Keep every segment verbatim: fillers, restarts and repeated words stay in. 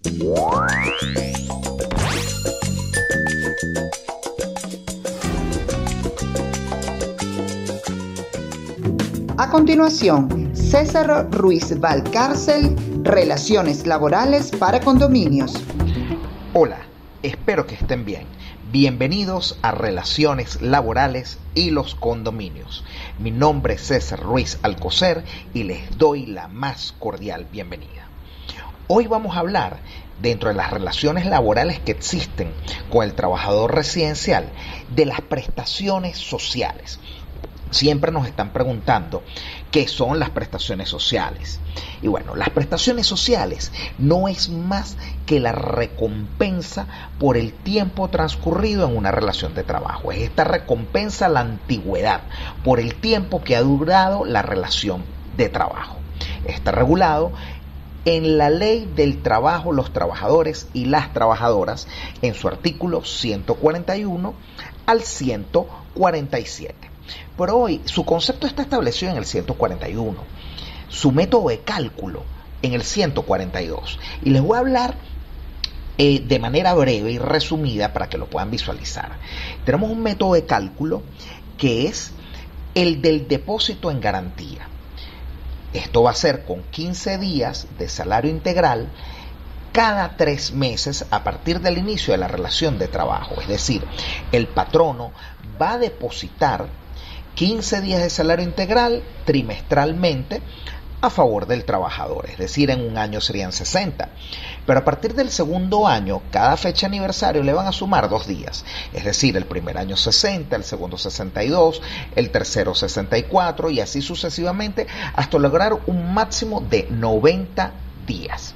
A continuación, César Ruiz Valcárcel, Relaciones Laborales para Condominios. Hola, espero que estén bien. Bienvenidos a Relaciones Laborales y los Condominios. Mi nombre es César Ruiz Alcocer y les doy la más cordial bienvenida. Hoy vamos a hablar, dentro de las relaciones laborales que existen con el trabajador residencial, de las prestaciones sociales. Siempre nos están preguntando qué son las prestaciones sociales. Y bueno, las prestaciones sociales no es más que la recompensa por el tiempo transcurrido en una relación de trabajo. Es esta recompensa a la antigüedad por el tiempo que ha durado la relación de trabajo. Está regulado en la Ley del Trabajo, los trabajadores y las trabajadoras, en su artículo ciento cuarenta y uno al ciento cuarenta y siete. Pero hoy su concepto está establecido en el ciento cuarenta y uno, su método de cálculo en el ciento cuarenta y dos. Y les voy a hablar eh, de manera breve y resumida para que lo puedan visualizar. Tenemos un método de cálculo que es el del depósito en garantía. Esto va a ser con quince días de salario integral cada tres meses a partir del inicio de la relación de trabajo. Es decir, el patrono va a depositar quince días de salario integral trimestralmente a favor del trabajador, es decir, en un año serían sesenta, pero a partir del segundo año, cada fecha aniversario le van a sumar dos días, es decir, el primer año sesenta, el segundo sesenta y dos, el tercero sesenta y cuatro y así sucesivamente hasta lograr un máximo de noventa días.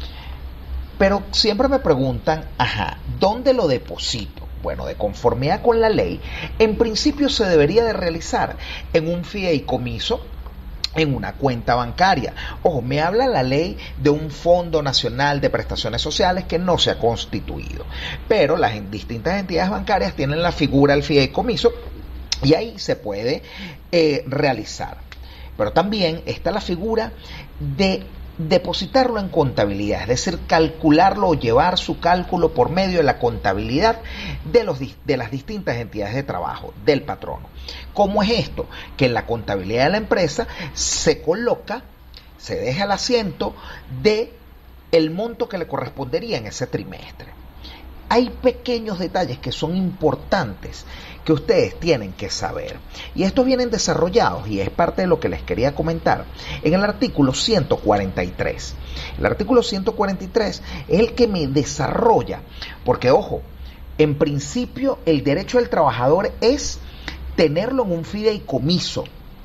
Pero siempre me preguntan, ajá, ¿dónde lo deposito? Bueno, de conformidad con la ley, en principio se debería de realizar en un fideicomiso, en una cuenta bancaria. Ojo, me habla la ley de un Fondo Nacional de Prestaciones Sociales que no se ha constituido, pero las distintas entidades bancarias tienen la figura del fideicomiso y ahí se puede eh, realizar. Pero también está la figura de depositarlo en contabilidad, es decir, calcularlo o llevar su cálculo por medio de la contabilidad de, los, de las distintas entidades de trabajo del patrono. ¿Cómo es esto? Que en la contabilidad de la empresa se coloca, se deja el asiento de el monto que le correspondería en ese trimestre. Hay pequeños detalles que son importantes que ustedes tienen que saber. Y estos vienen desarrollados, y es parte de lo que les quería comentar, en el artículo ciento cuarenta y tres. El artículo ciento cuarenta y tres es el que me desarrolla, porque ojo, en principio el derecho del trabajador es tenerlo en un fideicomiso.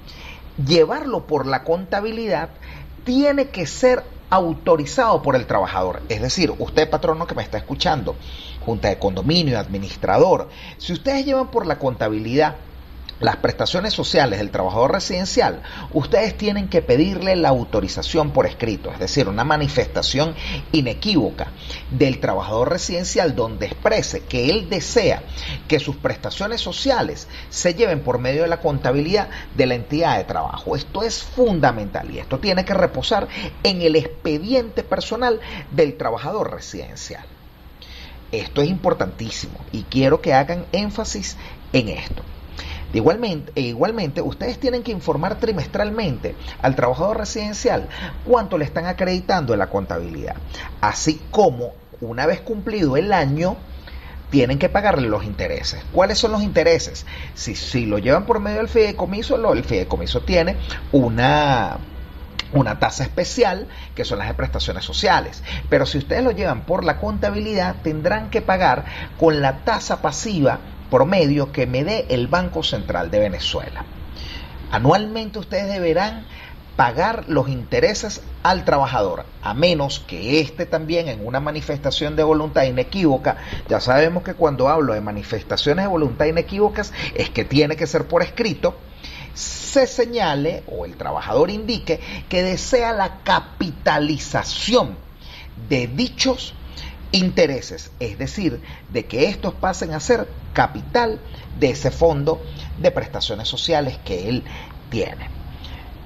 Llevarlo por la contabilidad tiene que ser autorizado por el trabajador, es decir, usted patrono que me está escuchando, junta de condominio, administrador, si ustedes llevan por la contabilidad las prestaciones sociales del trabajador residencial, ustedes tienen que pedirle la autorización por escrito, es decir, una manifestación inequívoca del trabajador residencial donde exprese que él desea que sus prestaciones sociales se lleven por medio de la contabilidad de la entidad de trabajo. Esto es fundamental y esto tiene que reposar en el expediente personal del trabajador residencial. Esto es importantísimo y quiero que hagan énfasis en esto. Igualmente, igualmente, ustedes tienen que informar trimestralmente al trabajador residencial cuánto le están acreditando en la contabilidad, así como una vez cumplido el año tienen que pagarle los intereses. ¿Cuáles son los intereses? Si, si lo llevan por medio del fideicomiso, lo, el fideicomiso tiene una... una tasa especial, que son las de prestaciones sociales. Pero si ustedes lo llevan por la contabilidad, tendrán que pagar con la tasa pasiva promedio que me dé el Banco Central de Venezuela. Anualmente ustedes deberán pagar los intereses al trabajador, a menos que éste también en una manifestación de voluntad inequívoca, ya sabemos que cuando hablo de manifestaciones de voluntad inequívocas es que tiene que ser por escrito, se señale o el trabajador indique que desea la capitalización de dichos intereses, es decir, de que estos pasen a ser capital de ese fondo de prestaciones sociales que él tiene.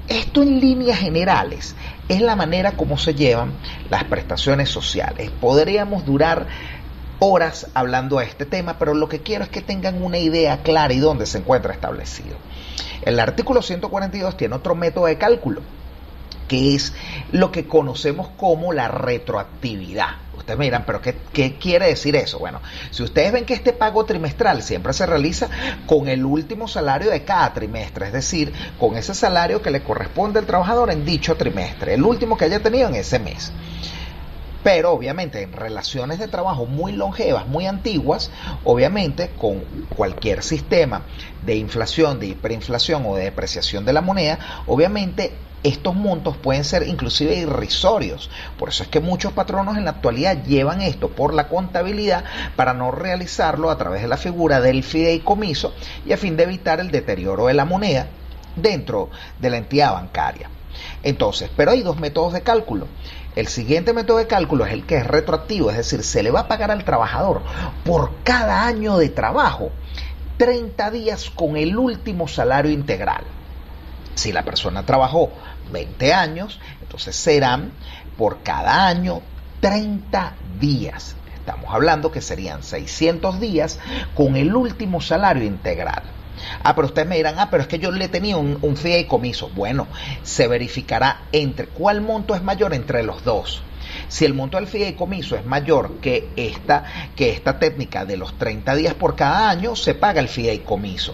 Esto en líneas generales es la manera como se llevan las prestaciones sociales. Podríamos durar horas hablando de este tema, pero lo que quiero es que tengan una idea clara y dónde se encuentra establecido. El artículo ciento cuarenta y dos tiene otro método de cálculo, que es lo que conocemos como la retroactividad. Ustedes me dirán, ¿pero qué, qué quiere decir eso? Bueno, si ustedes ven que este pago trimestral siempre se realiza con el último salario de cada trimestre, es decir, con ese salario que le corresponde al trabajador en dicho trimestre, el último que haya tenido en ese mes. Pero obviamente en relaciones de trabajo muy longevas, muy antiguas, obviamente con cualquier sistema de inflación, de hiperinflación o de depreciación de la moneda, obviamente estos montos pueden ser inclusive irrisorios. Por eso es que muchos patronos en la actualidad llevan esto por la contabilidad para no realizarlo a través de la figura del fideicomiso y a fin de evitar el deterioro de la moneda dentro de la entidad bancaria. Entonces, pero hay dos métodos de cálculo. El siguiente método de cálculo es el que es retroactivo, es decir, se le va a pagar al trabajador por cada año de trabajo treinta días con el último salario integral. Si la persona trabajó veinte años, entonces serán por cada año treinta días. Estamos hablando que serían seiscientos días con el último salario integral. Ah, pero ustedes me dirán, ah, pero es que yo le tenía un, un fideicomiso. Bueno, se verificará entre cuál monto es mayor entre los dos. Si el monto del fideicomiso es mayor que esta, que esta técnica de los treinta días por cada año, se paga el fideicomiso.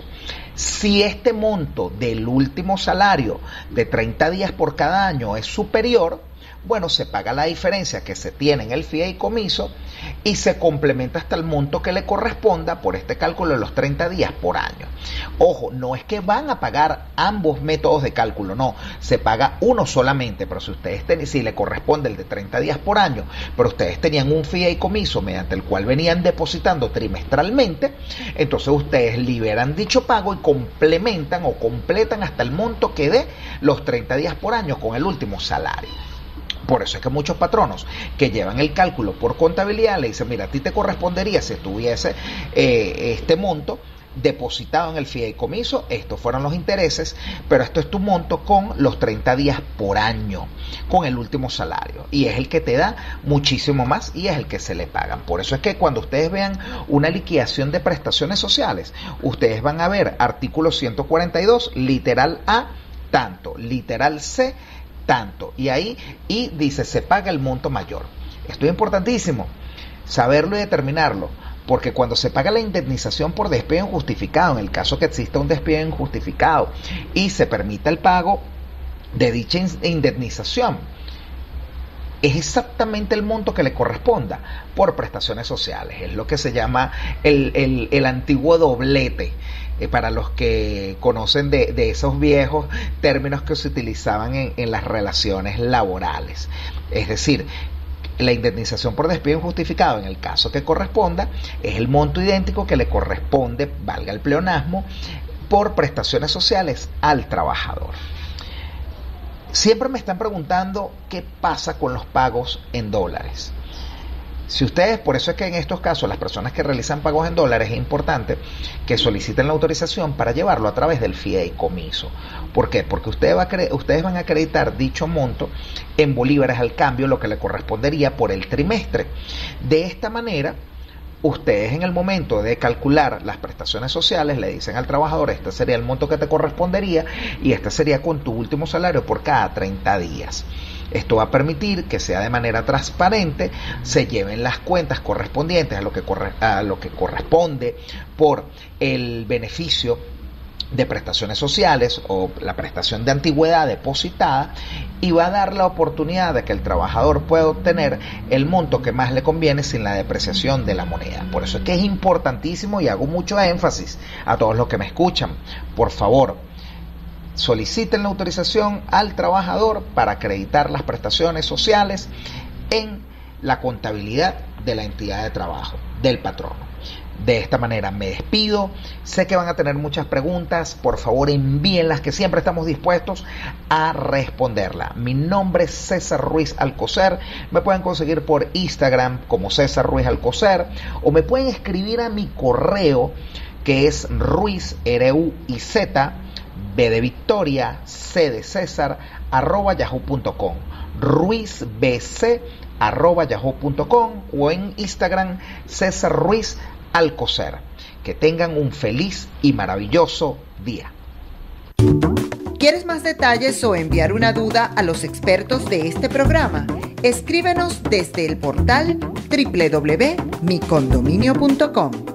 Si este monto del último salario de treinta días por cada año es superior, bueno, se paga la diferencia que se tiene en el fideicomiso y se complementa hasta el monto que le corresponda por este cálculo de los treinta días por año. Ojo, no es que van a pagar ambos métodos de cálculo, no, se paga uno solamente, pero si ustedes ten, si le corresponde el de treinta días por año, pero ustedes tenían un fideicomiso mediante el cual venían depositando trimestralmente, entonces ustedes liberan dicho pago y complementan o completan hasta el monto que dé los treinta días por año con el último salario. Por eso es que muchos patronos que llevan el cálculo por contabilidad le dicen, mira, a ti te correspondería si tuviese eh, este monto depositado en el fideicomiso, estos fueron los intereses, pero esto es tu monto con los treinta días por año, con el último salario, y es el que te da muchísimo más y es el que se le pagan. Por eso es que cuando ustedes vean una liquidación de prestaciones sociales, ustedes van a ver artículo ciento cuarenta y dos, literal A, tanto, literal C, tanto, y ahí y dice se paga el monto mayor. Esto es importantísimo saberlo y determinarlo, porque cuando se paga la indemnización por despido injustificado, en el caso que exista un despido injustificado y se permita el pago de dicha indemnización, es exactamente el monto que le corresponda por prestaciones sociales. Es lo que se llama el, el, el antiguo doblete, eh, para los que conocen de, de esos viejos términos que se utilizaban en, en las relaciones laborales. Es decir, la indemnización por despido injustificado, en el caso que corresponda, es el monto idéntico que le corresponde, valga el pleonasmo, por prestaciones sociales al trabajador. Siempre me están preguntando qué pasa con los pagos en dólares. Si ustedes, por eso es que en estos casos las personas que realizan pagos en dólares es importante que soliciten la autorización para llevarlo a través del fideicomiso. ¿Por qué? Porque ustedes, va a ustedes van a acreditar dicho monto en bolívares al cambio, lo que le correspondería por el trimestre. De esta manera, ustedes en el momento de calcular las prestaciones sociales le dicen al trabajador, este sería el monto que te correspondería y este sería con tu último salario por cada treinta días. Esto va a permitir que sea de manera transparente, se lleven las cuentas correspondientes a lo que, corre, a lo que corresponde por el beneficio de prestaciones sociales o la prestación de antigüedad depositada, y va a dar la oportunidad de que el trabajador pueda obtener el monto que más le conviene sin la depreciación de la moneda. Por eso es que es importantísimo, y hago mucho énfasis a todos los que me escuchan, por favor, soliciten la autorización al trabajador para acreditar las prestaciones sociales en la contabilidad de la entidad de trabajo del patrono. De esta manera me despido. Sé que van a tener muchas preguntas. Por favor, envíenlas, que siempre estamos dispuestos a responderla. Mi nombre es César Ruiz Alcocer. Me pueden conseguir por Instagram como César Ruiz Alcocer, o me pueden escribir a mi correo, que es ruiz, R U I Z, B de Victoria, C de César, arroba yahoo punto com, ruizbc arroba yahoo punto com o en Instagram César Ruiz Alcocer. Que tengan un feliz y maravilloso día. ¿Quieres más detalles o enviar una duda a los expertos de este programa? Escríbenos desde el portal doble u doble u doble u punto mi condominio punto com.